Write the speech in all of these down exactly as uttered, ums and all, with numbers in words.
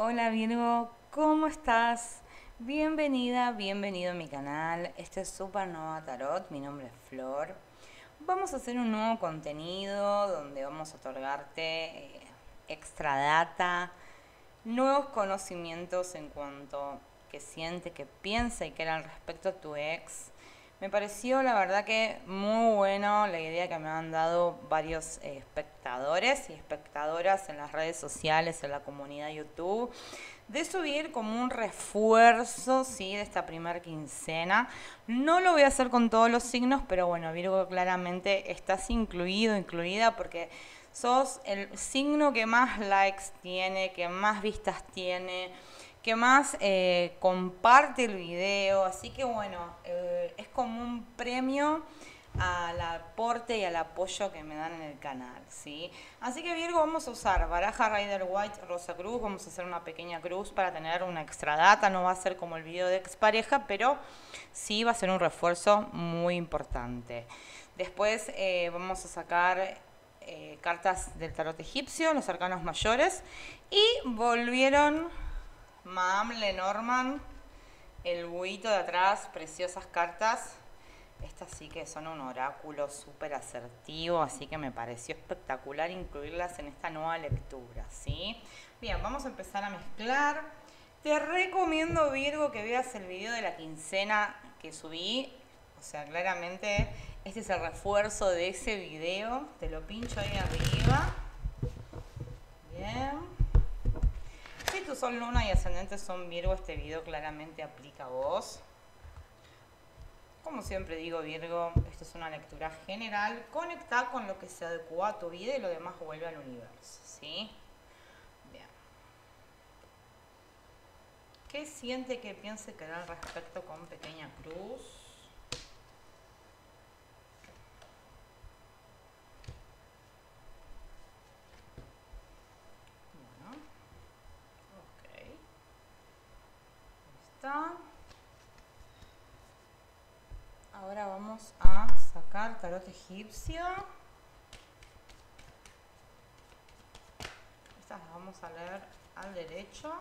Hola Virgo, ¿cómo estás? Bienvenida, bienvenido a mi canal. Este es Supernova Tarot, mi nombre es Flor. Vamos a hacer un nuevo contenido donde vamos a otorgarte eh, extra data, nuevos conocimientos en cuanto que siente, que piensa y que era al respecto a tu ex. Me pareció la verdad que muy bueno la idea que me han dado varios eh, espectadores y espectadoras en las redes sociales, en la comunidad YouTube, de subir como un refuerzo, ¿sí?, de esta primer quincena. No lo voy a hacer con todos los signos, pero bueno, Virgo, claramente estás incluido, incluida, porque sos el signo que más likes tiene, que más vistas tiene, que más eh, comparte el video. Así que bueno, eh, es como un premio al aporte y al apoyo que me dan en el canal, ¿sí? Así que Virgo, vamos a usar baraja Rider White Rosa Cruz. Vamos a hacer una pequeña cruz para tener una extra data. No va a ser como el video de expareja, pero sí va a ser un refuerzo muy importante. Después eh, vamos a sacar eh, cartas del tarot egipcio, los arcanos mayores, y volvieron Madame Lenormand, el buito de atrás, preciosas cartas. Estas sí que son un oráculo súper asertivo, así que me pareció espectacular incluirlas en esta nueva lectura, ¿sí? Bien, vamos a empezar a mezclar. Te recomiendo, Virgo, que veas el video de la quincena que subí. O sea, claramente este es el refuerzo de ese video. Te lo pincho ahí arriba. Bien. Si tu sol, luna y ascendente son Virgo, este video claramente aplica a vos. Como siempre digo, Virgo, esto es una lectura general. Conecta con lo que se adecua a tu vida y lo demás vuelve al universo, ¿sí? Bien. ¿Qué siente, qué piense que hará al respecto con pequeña cruz? Bueno. Ok. Ahí está. Ahora vamos a sacar tarot egipcio. Estas las vamos a leer al derecho.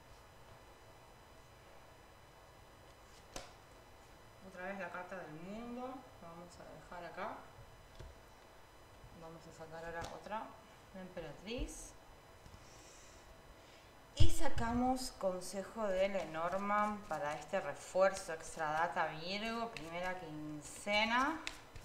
Otra vez la carta del mundo. La vamos a dejar acá. Vamos a sacar ahora otra, la emperatriz. Y sacamos consejo de Lenormand para este refuerzo extra data Virgo, primera quincena.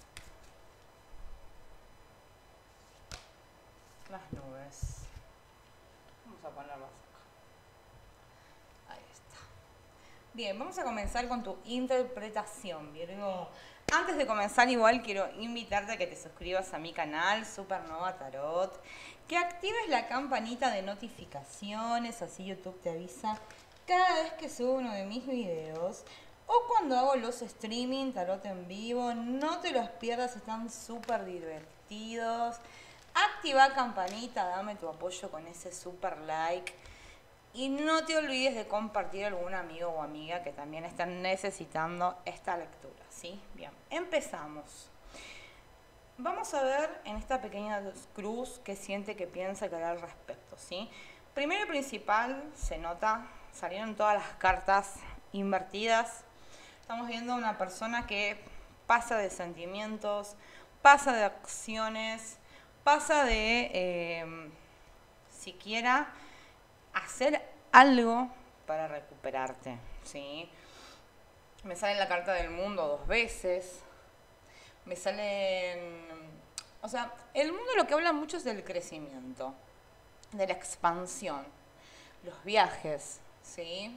Las nubes. Vamos a ponerlas acá. Ahí está. Bien, vamos a comenzar con tu interpretación, Virgo. Antes de comenzar, igual quiero invitarte a que te suscribas a mi canal Supernova Tarot, que actives la campanita de notificaciones, así YouTube te avisa cada vez que subo uno de mis videos o cuando hago los streaming tarot en vivo. No te los pierdas, están súper divertidos. Activa campanita, dame tu apoyo con ese super like. Y no te olvides de compartir a algún amigo o amiga que también están necesitando esta lectura, ¿sí? Bien, empezamos. Vamos a ver en esta pequeña cruz qué siente, qué piensa, qué hará al respecto, ¿sí? Primero y principal, se nota, salieron todas las cartas invertidas. Estamos viendo a una persona que pasa de sentimientos, pasa de acciones, pasa de eh, siquiera hacer algo para recuperarte, ¿sí? Me sale la carta del mundo dos veces. Me salen... O sea, el mundo lo que habla mucho es del crecimiento, de la expansión, los viajes, ¿sí?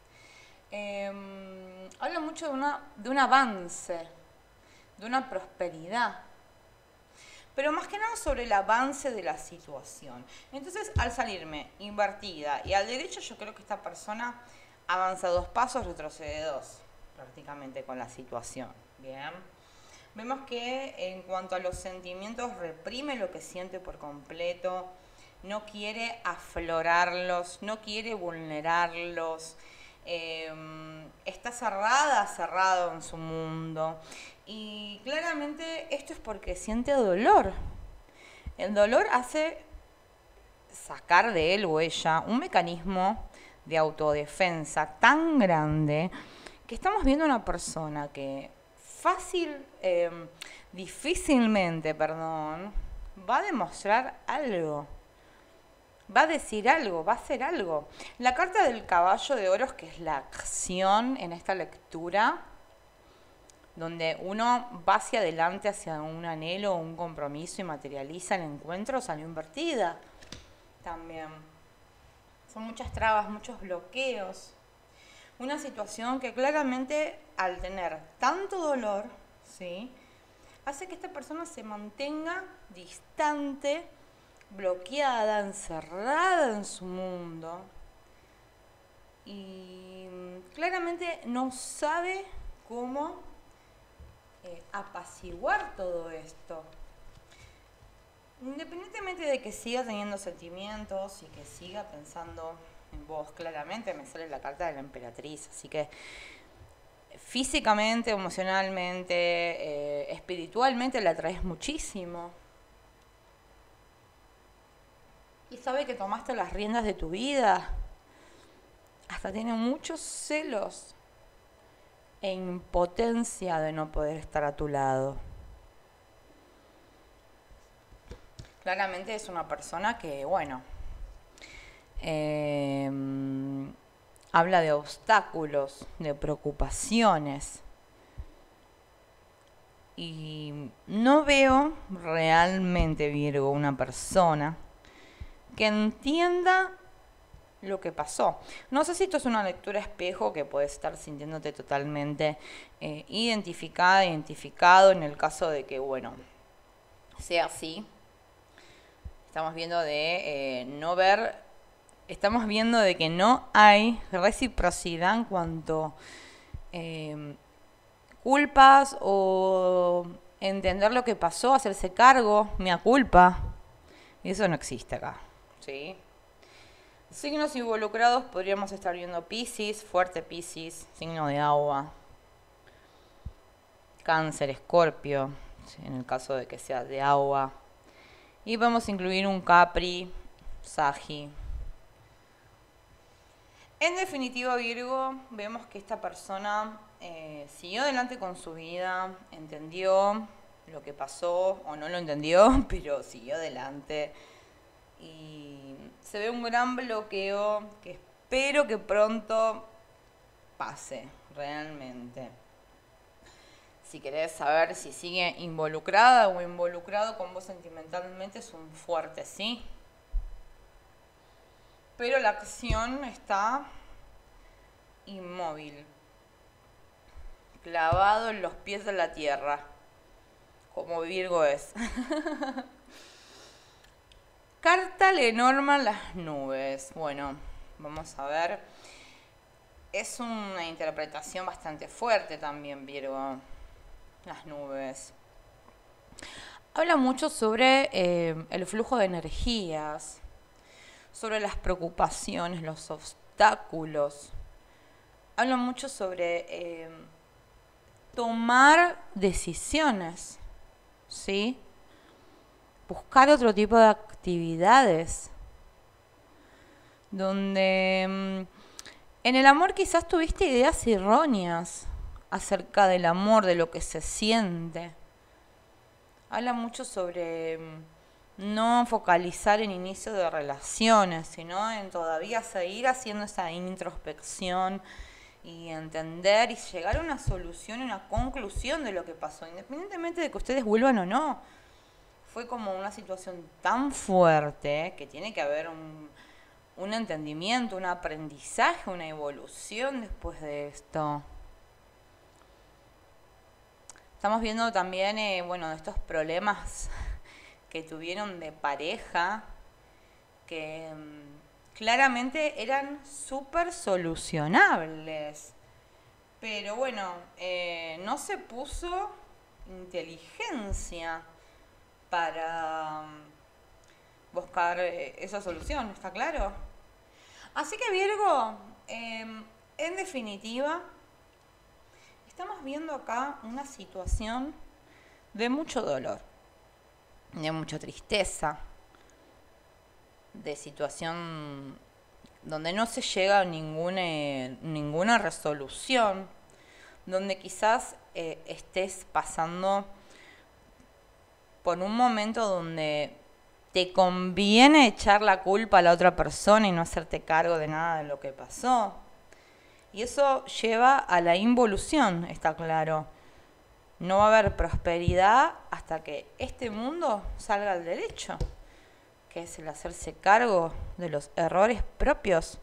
Eh, habla mucho de, una, de un avance, de una prosperidad, pero más que nada sobre el avance de la situación. Entonces, al salirme invertida y al derecho, yo creo que esta persona avanza dos pasos, retrocede dos, prácticamente, con la situación. Bien. Vemos que en cuanto a los sentimientos, reprime lo que siente por completo, no quiere aflorarlos, no quiere vulnerarlos, eh, está cerrada, cerrado en su mundo. Y claramente esto es porque siente dolor. El dolor hace sacar de él o ella un mecanismo de autodefensa tan grande que estamos viendo una persona que fácil, eh, difícilmente, perdón, va a demostrar algo. Va a decir algo, va a hacer algo. La carta del caballo de oros, que es la acción en esta lectura, donde uno va hacia adelante, hacia un anhelo o un compromiso y materializa el encuentro, salió invertida también. Son muchas trabas, muchos bloqueos. Una situación que claramente al tener tanto dolor, ¿sí?, hace que esta persona se mantenga distante, bloqueada, encerrada en su mundo. Y claramente no sabe cómo eh, apaciguar todo esto. Independientemente de que siga teniendo sentimientos y que siga pensando en vos, claramente me sale la carta de la emperatriz, así que físicamente, emocionalmente, eh, espiritualmente la atraes muchísimo. Y sabe que tomaste las riendas de tu vida. Hasta tiene muchos celos e impotencia de no poder estar a tu lado. Claramente es una persona que, bueno, eh, habla de obstáculos, de preocupaciones. Y no veo realmente, Virgo, una persona que entienda lo que pasó. No sé si esto es una lectura espejo, que puedes estar sintiéndote totalmente eh, identificada, identificado en el caso de que, bueno, sea así. Estamos viendo de eh, no ver, estamos viendo de que no hay reciprocidad en cuanto eh, culpas o entender lo que pasó, hacerse cargo, mea culpa. Eso no existe acá, ¿sí? Signos involucrados podríamos estar viendo Piscis, fuerte Piscis, signo de agua, Cáncer, Escorpio, en el caso de que sea de agua. Y vamos a incluir un Capri, Sagi. En definitiva, Virgo, vemos que esta persona eh, siguió adelante con su vida, entendió lo que pasó, o no lo entendió, pero siguió adelante. Y se ve un gran bloqueo que espero que pronto pase, realmente. Si querés saber si sigue involucrada o involucrado con vos sentimentalmente, es un fuerte sí. Pero la acción está inmóvil, clavado en los pies de la tierra, como Virgo es. Carta Lenormand, las nubes. Bueno, vamos a ver. Es una interpretación bastante fuerte también, Virgo. Las nubes. Habla mucho sobre eh, el flujo de energías, sobre las preocupaciones, los obstáculos. Habla mucho sobre eh, tomar decisiones, ¿sí? Buscar otro tipo de actividades, donde mm, en el amor quizás tuviste ideas erróneas acerca del amor, de lo que se siente. Habla mucho sobre mm, no focalizar en inicio de relaciones, sino en todavía seguir haciendo esa introspección y entender y llegar a una solución, una conclusión de lo que pasó, independientemente de que ustedes vuelvan o no. Fue como una situación tan fuerte que tiene que haber un, un entendimiento, un aprendizaje, una evolución después de esto. Estamos viendo también, eh, bueno, estos problemas que tuvieron de pareja, que um, claramente eran súper solucionables. Pero bueno, eh, no se puso inteligencia para um, buscar eh, esa solución, ¿está claro? Así que Virgo, eh, en definitiva, estamos viendo acá una situación de mucho dolor, de mucha tristeza, de situación donde no se llega a ninguna, ninguna resolución, donde quizás eh, estés pasando por un momento donde te conviene echar la culpa a la otra persona y no hacerte cargo de nada de lo que pasó. Y eso lleva a la involución, está claro. No va a haber prosperidad hasta que este mundo salga al derecho, que es el hacerse cargo de los errores propios.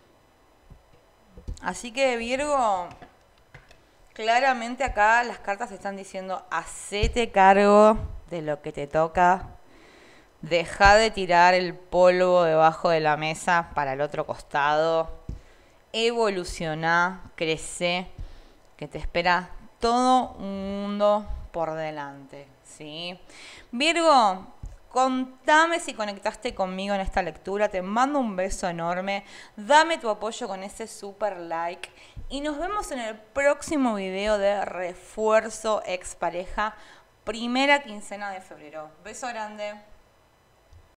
Así que Virgo, claramente acá las cartas están diciendo, hacete cargo de lo que te toca, deja de tirar el polvo debajo de la mesa para el otro costado, evoluciona, crece, que te espera todo un mundo por delante, ¿sí? Virgo, contame si conectaste conmigo en esta lectura, te mando un beso enorme, dame tu apoyo con ese super like y nos vemos en el próximo video de refuerzo expareja, primera quincena de febrero. Beso grande.